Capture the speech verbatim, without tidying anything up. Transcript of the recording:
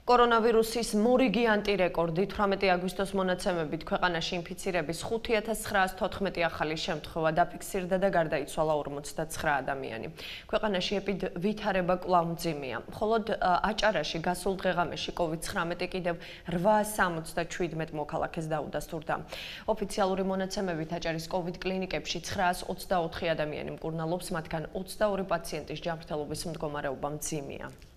კორონავირუსის მორიგი ანტირეკორდი თვრამეტი აგვისტოს მონაცემებით ქვეყანაში ინფიცირების ხუთი ათას ცხრაას თოთხმეტი ახალი შემთხვევა დაფიქსირდა და გარდაიცვალა ორმოცდაცხრა ადამიანი. ქვეყანაში ვითარება კვლავ მძიმეა. მხოლოდ აჭარაში გასულ დღე-ღამეში კოვიდ ცხრამეტი კიდევ რვაას სამოცდაშვიდმეტ მოქალაქეს დაუდასტურდა. ოფიციალური მონაცემებით აჭარის კოვიდ კლინიკებში ცხრაას ოცდაოთხი ადამიანი მკურნალობს, მათგან ოცდაორი პაციენტის ჯანმრთელობის მდგომარეობა მძიმეა.